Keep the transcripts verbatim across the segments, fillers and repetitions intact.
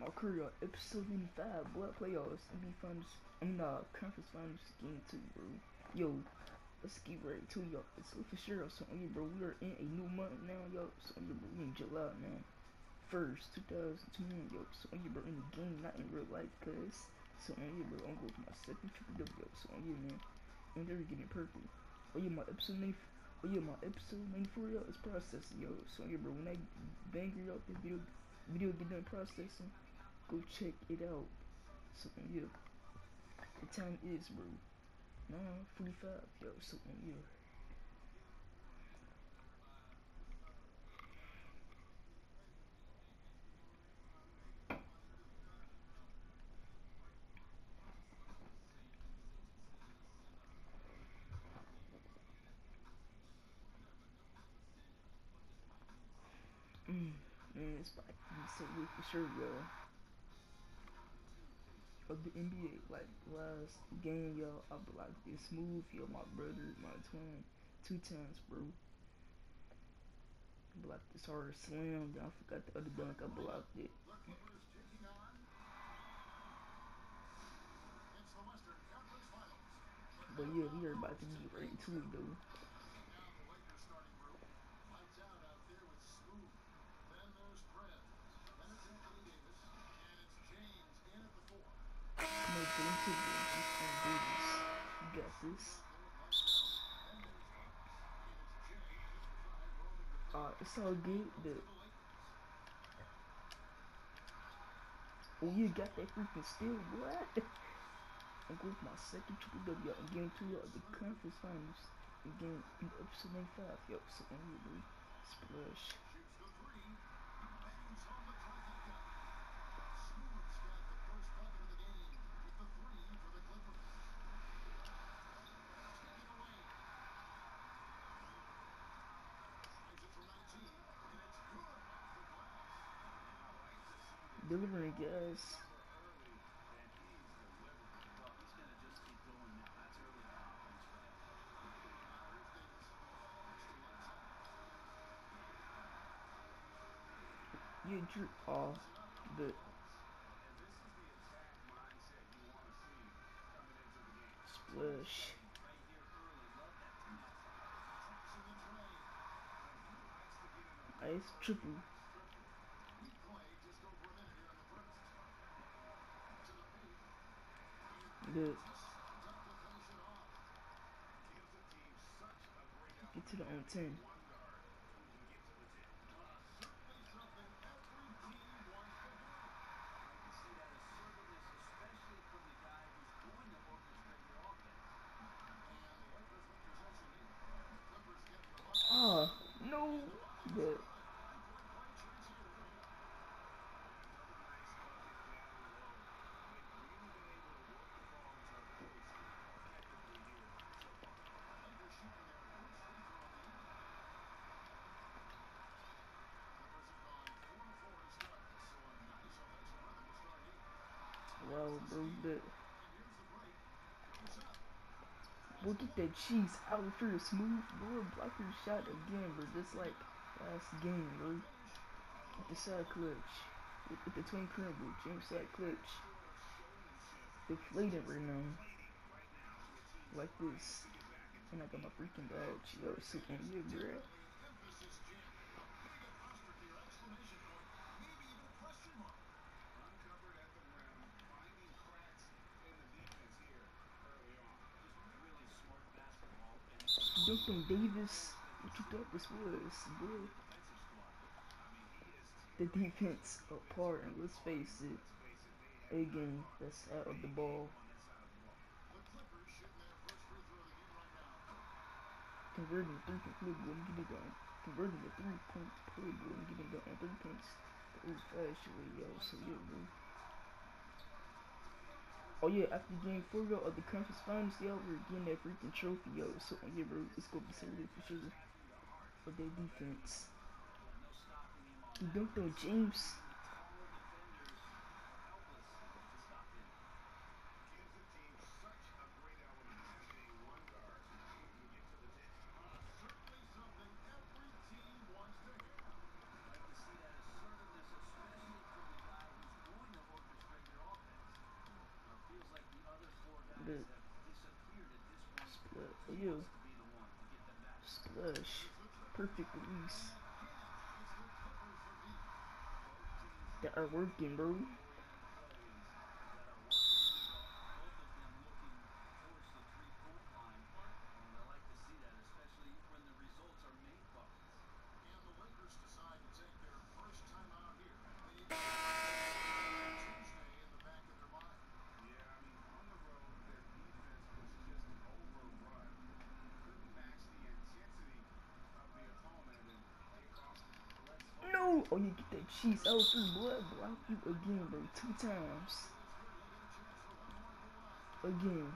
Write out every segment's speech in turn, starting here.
My career episode ninety-five, boy, playoffs, N B A finals, I mean, uh, conference finals game two, bro. Yo, let's get right to y'all. It's for sure, so on you, bro. We are in a new month now, yo. So on you, bro, we in July now. First, two thousand twenty, yo. So on you, bro, in the game, not in real life, cuz. So on you, bro, I'm going for my second triple W, yo. So on you, man. And they're getting purple. Oh yeah, my episode ninety-four. Oh yeah, my episode ninety-four, yo, is processing, yo. So yeah, bro, when I banger, yo, this video, video get done processing, go check it out. So yeah, the time is, bro, nine forty-five, yo. So yeah. Mm, man, it's about to be so lit for sure, yo. Of the N B A, like last game, yo, I blocked this smooth, yo. My brother, my twin, two times, bro. Blocked this hard slam. Then I forgot the other dunk. I blocked it. But yeah, we are about to get right to it though. Come on, get into this. Just gonna do this. You got this. Uh, it's all good. The oh, you got that freaking steal, boy. I'm going for my second triple W, yo. I'm game two of the conference finals. Again, in episode ninety-five, yo. So on you, bro. Splash. Delivering gas. You drew off the splash. Nice triple. Good. Get to the on ten. Ah, no. Good. Wow, bro. Good. We'll get that cheese out for the smooth, bro. Blocker shot again, bro. Just like last game, bro. With the side clutch. With, with the twin crumble. James side clutch. Deflated right now. Like this. And I got my freaking badge. Yo, sitting here, bro. Duncan Davis. What you thought this was, bro? The defense apart, and let's face it. Again, that's out of the ball. Converting a three point play, boy, I'm getting done. Converting a three point play, boy, I'm getting done on three points. That was actually, yo, so yeah, bro. Oh yeah, after game four, yo, of the conference finals, yo, we're getting that freaking trophy, yo. So yeah, bro, it's gonna be serious for sure. For their defense. He dunked on James. perfect release that are working, bro. No! Oh, you get that cheese out through blood. Block you again, bro. Two times. Again.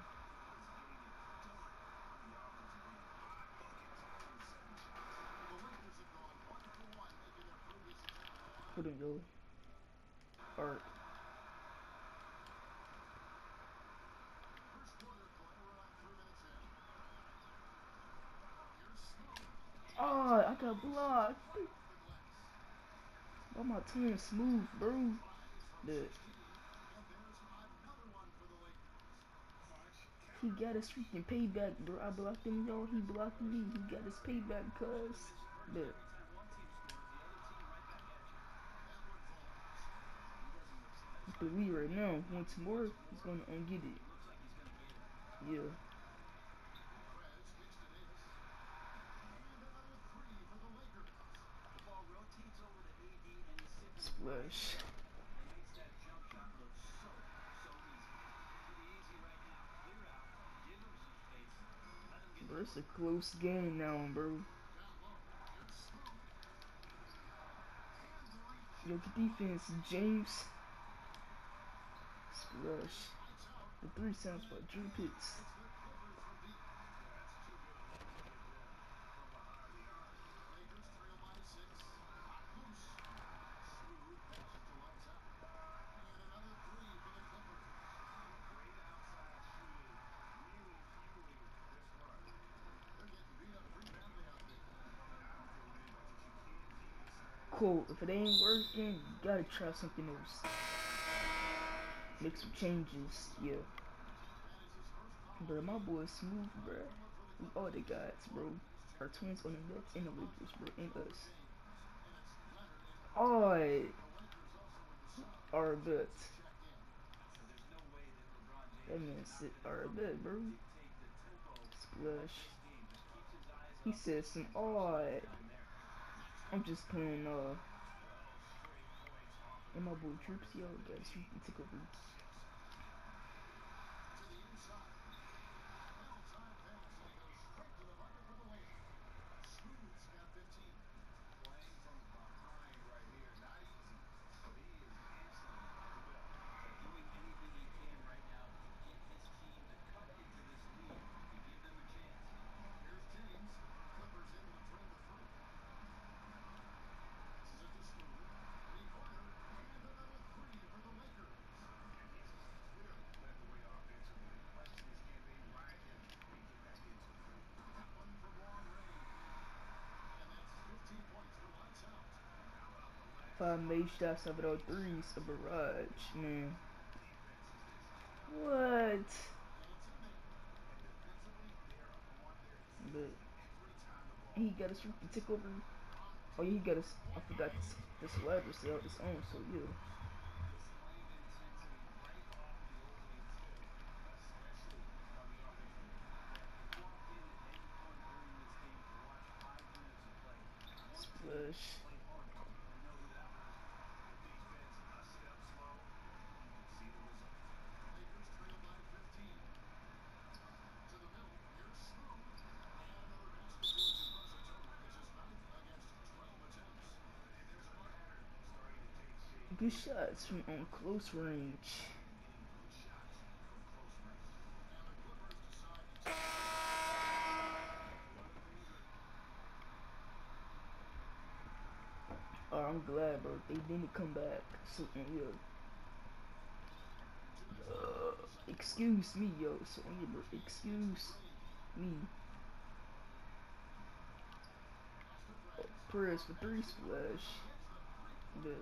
Hold on, yo. Alright. Oh, I got blocked. Oh, my tongue smooth, bro. Look. He got his freaking payback, bro. I blocked him, yo. He blocked me. He got his payback, cuz. Look. Believe right now, once more, he's gonna unget it. Yeah. Splash. Bro, it's a close game now, bro. Yo, good defense, James. Splash. The three sounds by Drew Pitts. Cool. If it ain't working, you gotta try something else. Make some changes. Yeah. Bro, my boy smooth, bro. We all the guys, bro. Our twins on the Nets and the Lakers, bro, and us. Alright. Our bets. That man said our bet, bro. Splash. He said some odd. I'm just playing, uh. And my boy Trips, yo, guys, you can take over. Five made shots, seven oh threes, a barrage, man. What? But he got his freaking take over. Oh, yeah, he got his. I forgot this. This slider sell its own, so yeah. Splash. Good shots from on close range. Oh, I'm glad, bro. They didn't come back. So, yeah. Uh, excuse me, yo. So, yeah, bro. Excuse me. Oh, press for three splash. But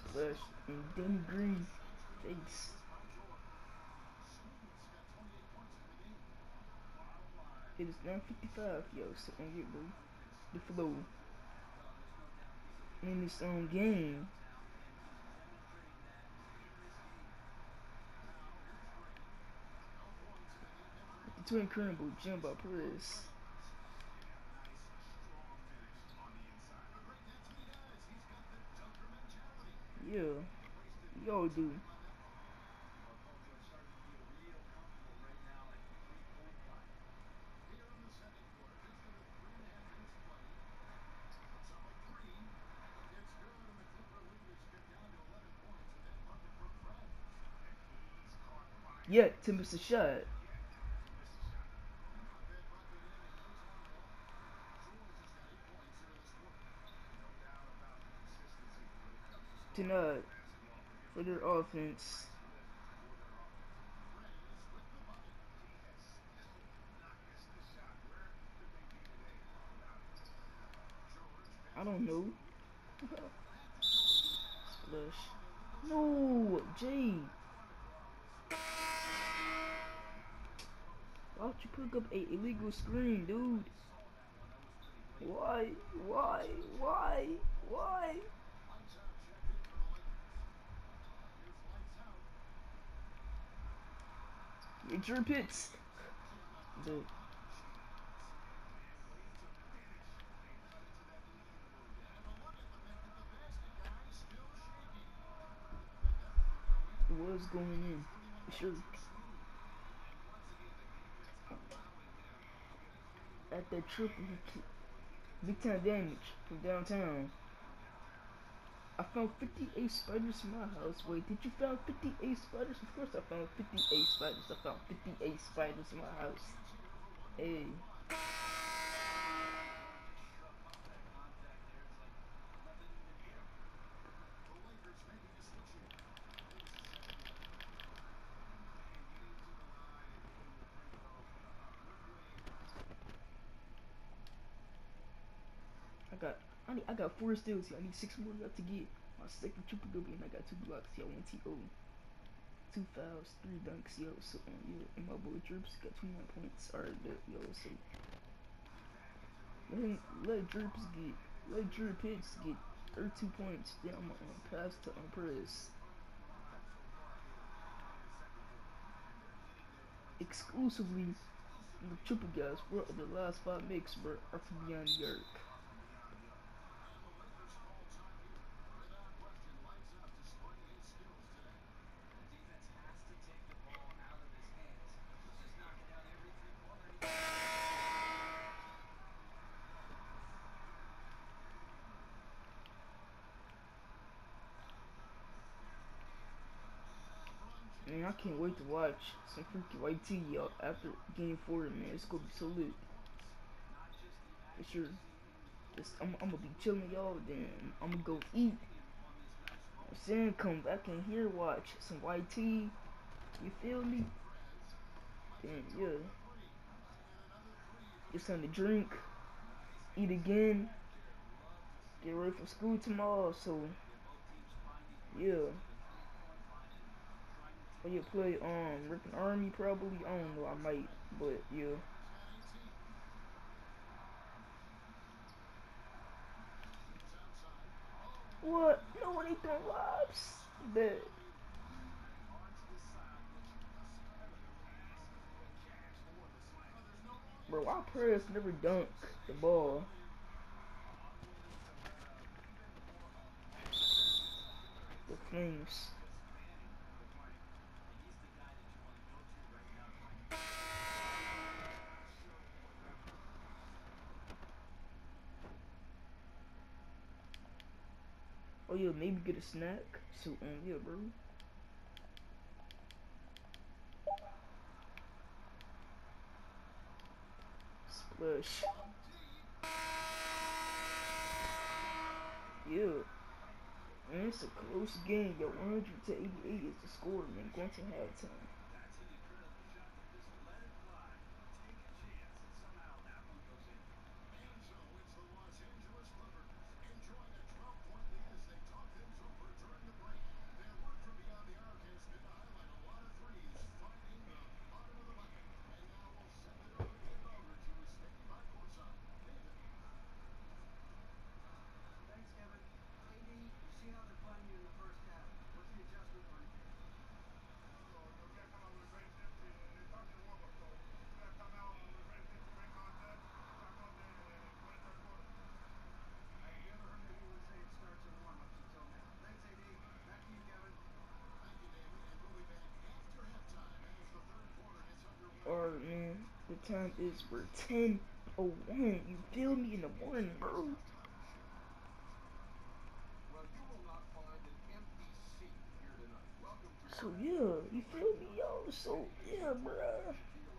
Flash and Danny Green face. It is nine fifty-five, yo, so on your bro. The flow in this own game. The twin incredible jump by Perez. Yeah, yo, dude. Yeah, to miss a shot. To not for their offense. I don't know. Splash. No, Jay. Why would you pick up a illegal screen, dude? Why? Why? Why? Why? It's your pits. The it was going in. Sure. At that triple, big time damage from downtown. I found fifty-eight spiders in my house. Wait, did you found fifty-eight spiders? Of course I found fifty-eight spiders. I found fifty-eight spiders in my house. Hey. I got I need I got four steals here. I need six more left to get my second triple double, and I got two blocks here. One T O, two fouls, three dunks, yo. So um, yeah, and my boy Drips got twenty-nine points. Alright, yo. So let him, let Drips get let Drip Hits get thirty-two points. Then I'm gonna um, pass to um, Perez. Exclusively the triple guys, bro. The last five mix, bro, are from beyond the arc. Man, I can't wait to watch some freaking Y T, y'all, after game four, man. It's gonna be so lit. For sure. It's, I'm, I'm gonna be chilling, y'all, then I'm gonna go eat. I'm saying, come back in here, watch some Y T. You feel me? Then, yeah. Get something to drink. Eat again. Get ready for school tomorrow, so, yeah. Oh, yeah, play, um, Rippin' Army, probably. I don't know, I might, but, yeah. What? No one ain't throwing lobs. Bet. Bro, why press never dunk the ball? The Flames. Oh yeah, maybe get a snack. So um yeah, bro. Splash. Yeah. Man, it's a close game. Yo, one hundred to eighty-eight is the score, man. Going to halftime. time is we're ten oh one. You feel me in the morning, bro? So yeah, you feel me, yo? So yeah, bruh.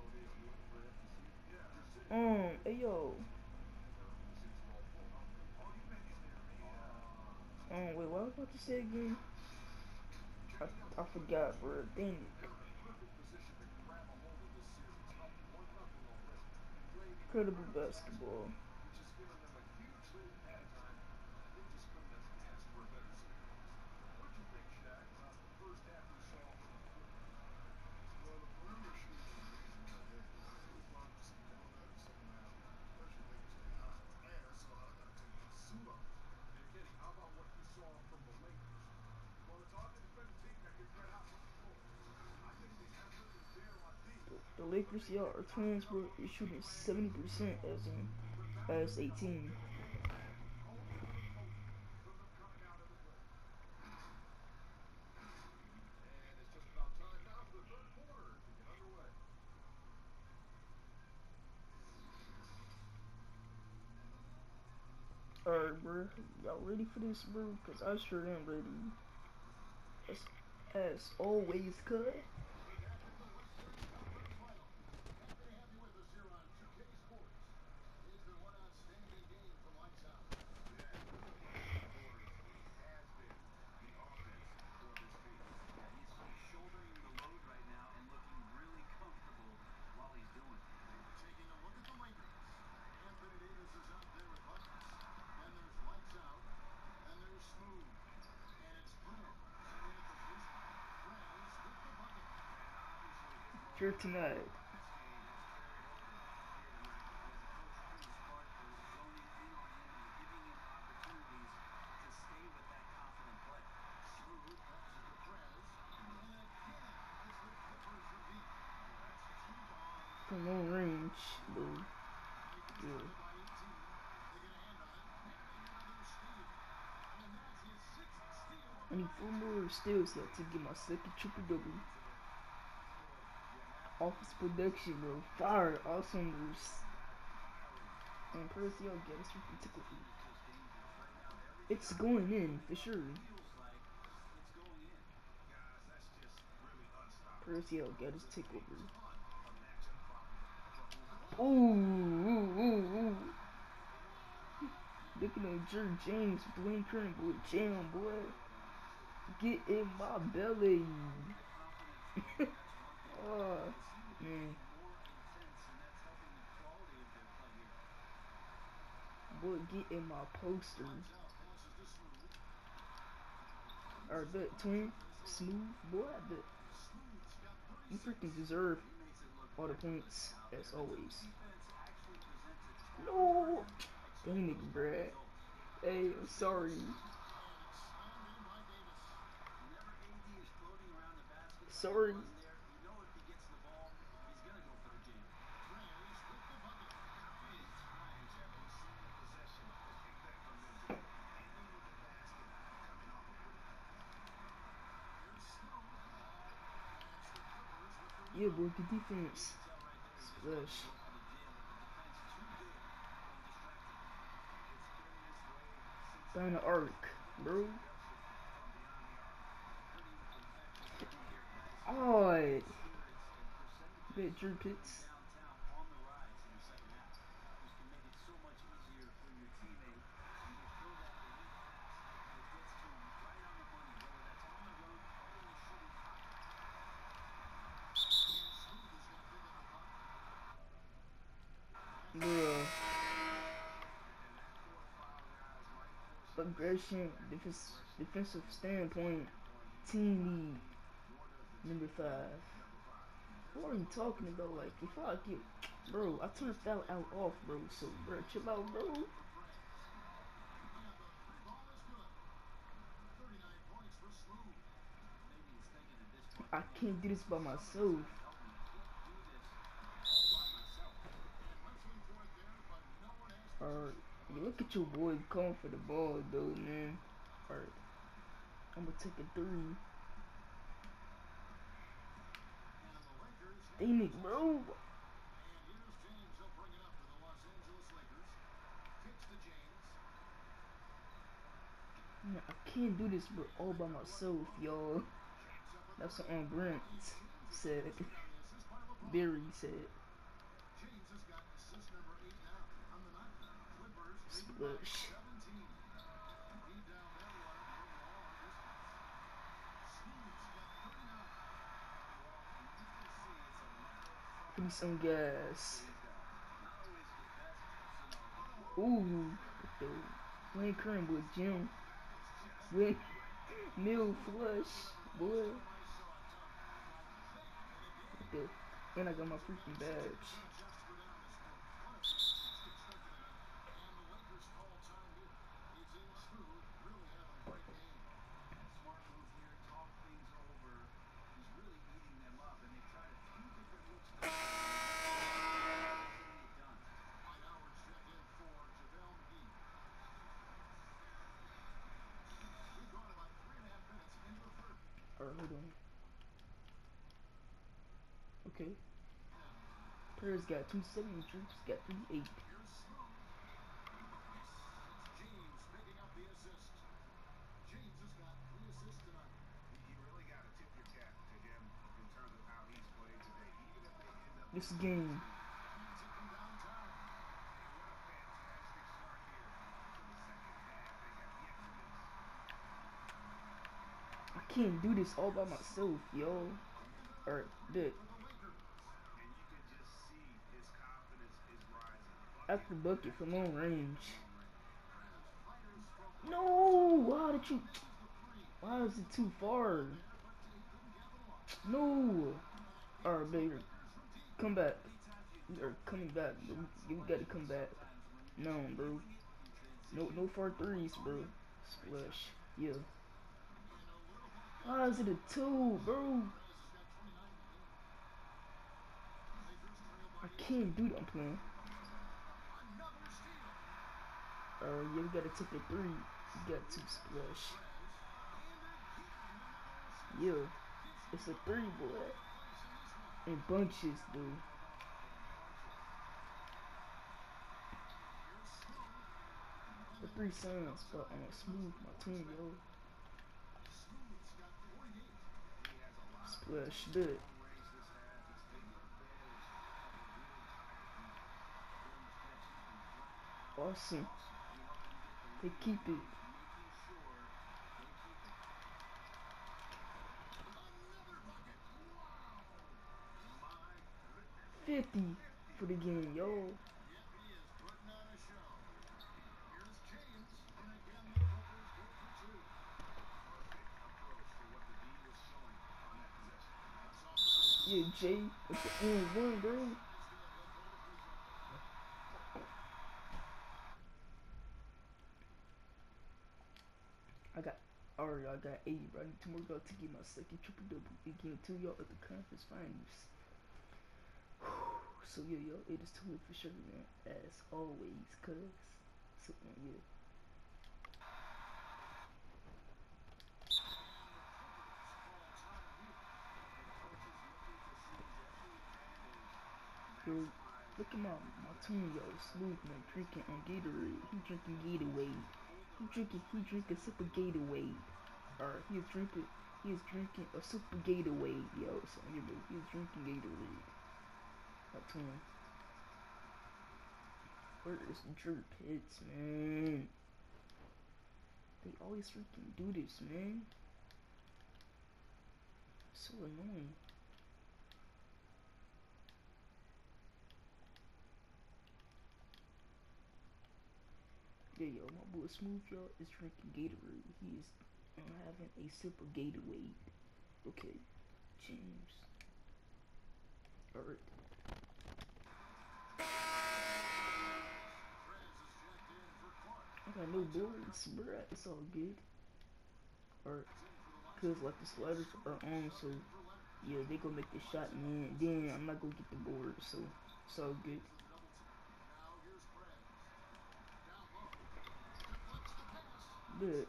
Um, hey yo. Um, wait, what I was about to say again? I, I forgot, bro. Dang it. Incredible basketball. The Lakers, y'all are twins, bro. You're shooting seventy percent as in as eighteen. Alright, bro. Y'all ready for this, bro? Cause I sure am ready. As, as always, cuz. Here tonight. From long range, though. Yeah. I need four more steals yet to get my second triple double. Office production, bro. Fire. Awesome moves. And Percy, I'll get us from tickle. It's going in, for sure. Percy, I'll get his takeover. Ooh, ooh, ooh, ooh. Looking at Jerry James, Blaine Curran, boy, jam, boy. Get in my belly. Oh, man. Boy, get in my poster. Or bet, twin. Smooth, boy, I bet. You freaking deserve all the points, as always. No! Dang it, bruh. Hey, I'm sorry. Sorry. Yeah, boy, good defense. Splash. Down the arc, bro. Oh, bet Drew Pitts. Bruh. Aggression, defense, defensive standpoint, team lead, number five. What are you talking about? Like, if I get, bro, I turn foul out off, bro. So, bro, chill out, bro. I can't do this by myself. Alright, you look at your boy calling for the ball, though, man. Alright, I'm gonna take a three. Dang it, bro. Man, I can't do this, bro, all by myself, yo. That's what on Brent said. Barry said. Splash. Give me some gas. Ooh, the Wayne Curran with Jim. With Mill Flush, boy. The, and I got my freaking badge. Alright, hold on. Okay. Players got two seventy, troops got three eight. This game. I can't do this all by myself, yo. Alright, good. After bucket for long range. No! Why did you... Why is it too far? No! Alright, baby. Come back. We are coming back, bro. You gotta come back. No, bro. No, no far threes, bro. Splash. Yeah. Why is it a two, bro? I can't do that. I'm playing. Uh, yeah, we gotta take a three. We got two splash. Yeah. It's a three, boy. In bunches, dude. The three sounds, but on uh, smooth my team, yo. Splash, good. Awesome. They keep it. fifty for the game, yo. Yeah, Jay with the end one, bro. I got, alright, I got eighty, bro. I need two more goals to get my second triple double again, too, y'all, at the conference finals. So, yeah, yo, it is totally for sure, man. As always, cuz. So, um, yeah. Yo, look at my, my team, yo. Smooth, man, drinking on Gatorade. He drinking Gatorade. He drinking, he drinking super Gatorade. Or he is drinking, he is drinking a super Gatorade, yo. So, yeah, bro, he is drinking Gatorade. My team. Where is Drew Pitts, man? They always freaking do this, man. So annoying. Yeah, yo, my boy Smooth, y'all, is drinking Gatorade. He is uh, having a sip of Gatorade. Okay, James. Alright. I got no boards, bruh. It's all good. Alright. Cause like the sliders are on, so yeah, they gonna make the shot, man. Then I'm not gonna get the board, so it's all good. Good.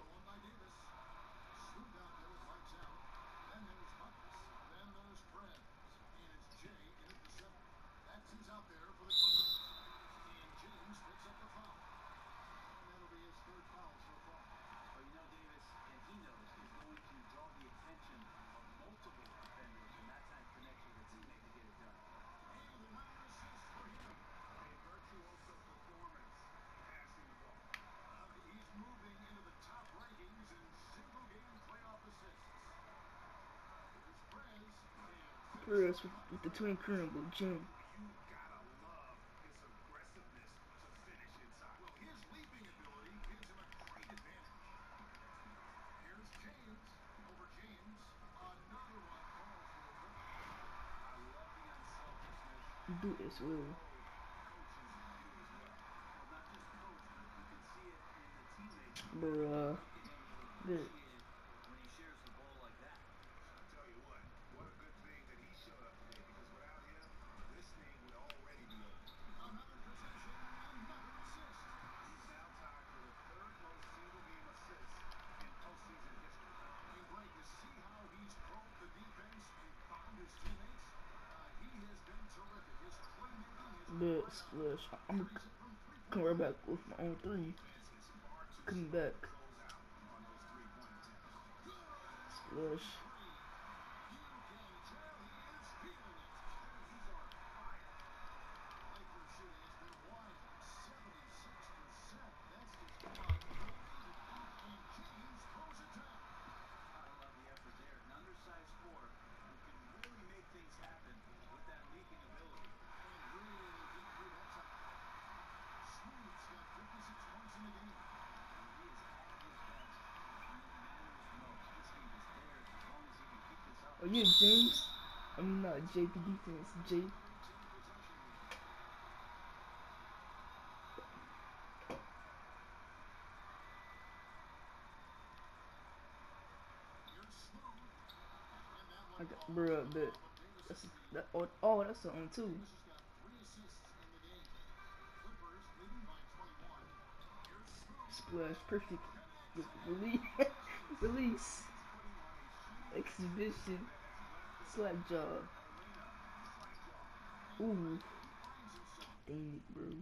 first with, with the twin current with Jim. Do as well. Bruh. Good. But splash. I'm gonna come right back with my own three. Coming back. Splash. Oh yeah, James. I'm not J P defense. J. I got bruh, but that's that. Oh, oh that's on two. Splash, perfect. Release, release, exhibition, slap jaw. Ooh, dang it, bro.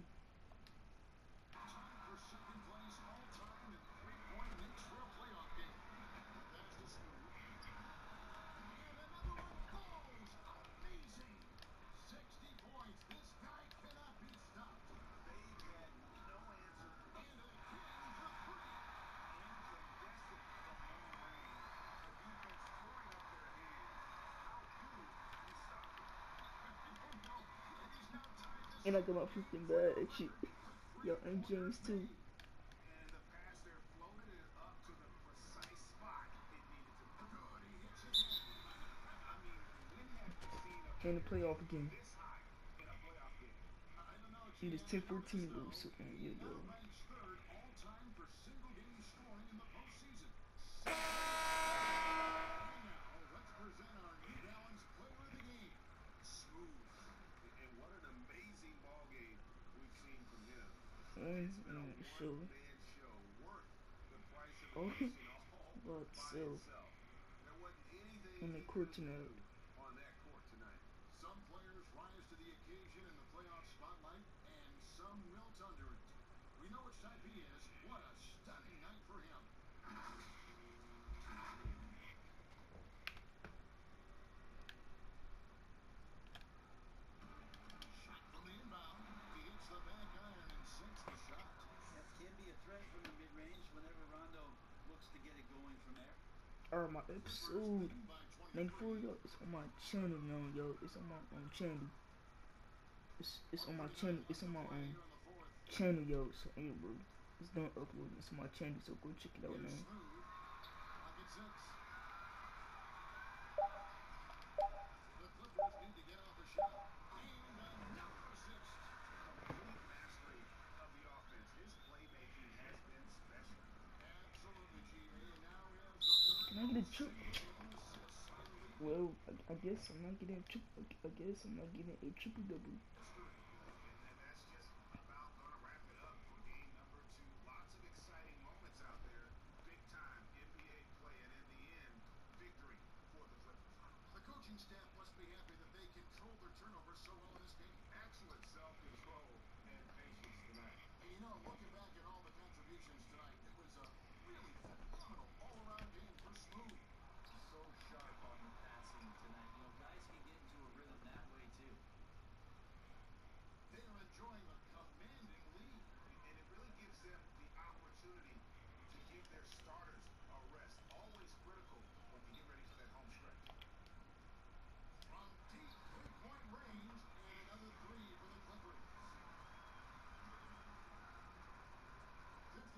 And I got my freaking bad shit. Yo, and James too. And the playoff again. It is ten fourteen though, so um, yeah, yo. Um, um, show. Oh, but so on the court tonight. Or my episode ninety-four, yo, it's on my channel now, yo. It's on my own channel. It's it's on my channel. It's on my own channel, yo. So yeah, bro, it's done uploading. It's on my channel, so go check it out now. Can I get a triple? Well, I, I guess I'm not getting a triple. I guess I'm not getting a triple double.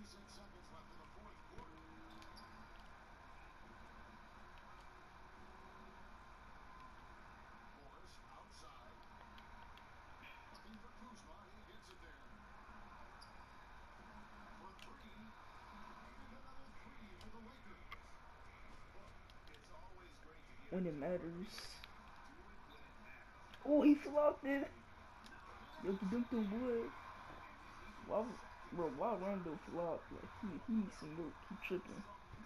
When it matters. Oh, he flopped it. Yo, he dunked him, boy. Why, bro, why Rondo flop? Like, he, he needs some milk. He tripping.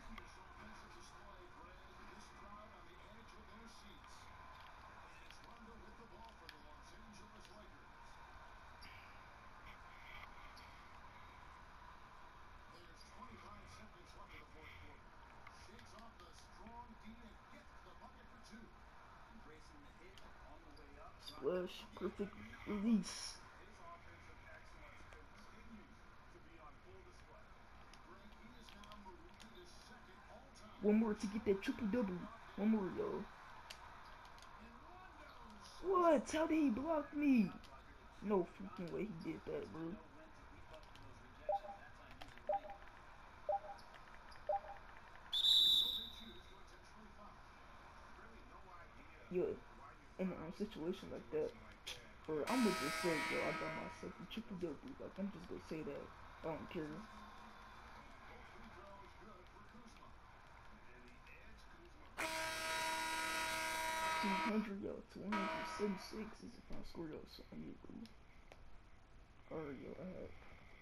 Splash, perfect release. One more to get that triple double. One more, yo. What? How did he block me? No freaking way he did that, bro. Yeah, in a situation like that, or I'm gonna just say, yo, I got myself a triple double. Like, I'm just gonna say that. I don't care. two hundred, yo, two hundred seventy-six is a final score, yo, so I need, bro. Alright, yo, I had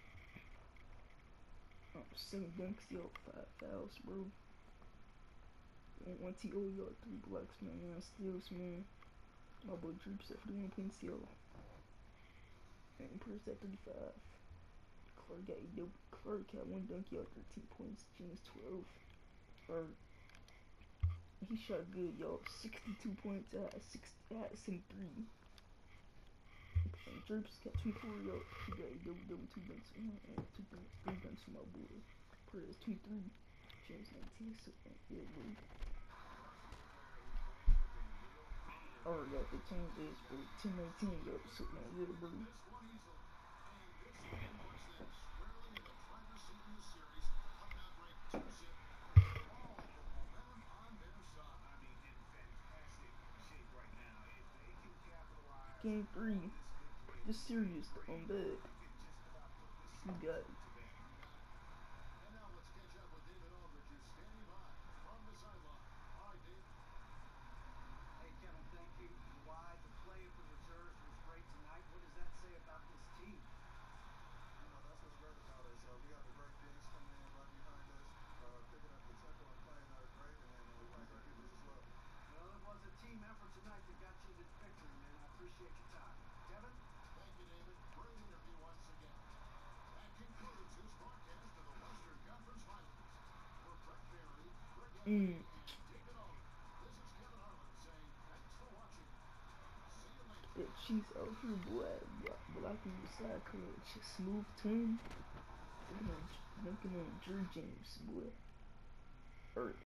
um, seven dunks, yo, five fouls, bro. And one T O, yo, three blocks, man, nine steals, man. My boy Droops at forty-one points, yo. And Purse at thirty-five. Clark got yo, Clark had one dunk, yo, thirteen points. James twelve. Or he shot good, yo. sixty-two points. I had six. I had seventy-three. And Droops got twenty-four, yo. He got a double double two dunks. And two dunks, three dunks for my boy. Purse twenty-three. James nineteen. So yeah, bro. Or yo, the change is bro. ten nineteen, yo. So man, yeah, bro. Game three. This series on bed. You got it. Mm. Yeah, she's out here, boy. Blocking the side clutch. Smooth tune. Looking on, looking on Drew James, boy. Or